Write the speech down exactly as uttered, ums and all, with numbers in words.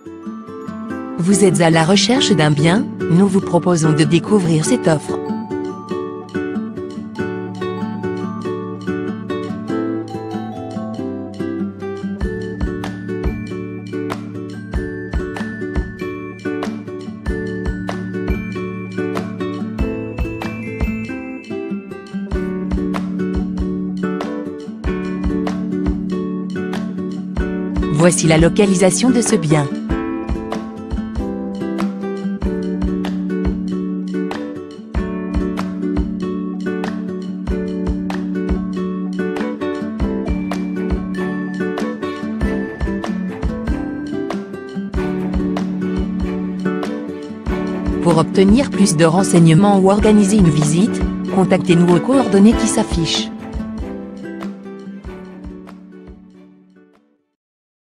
Vous êtes à la recherche d'un bien? Nous vous proposons de découvrir cette offre. Voici la localisation de ce bien. Pour obtenir plus de renseignements ou organiser une visite, contactez-nous aux coordonnées qui s'affichent.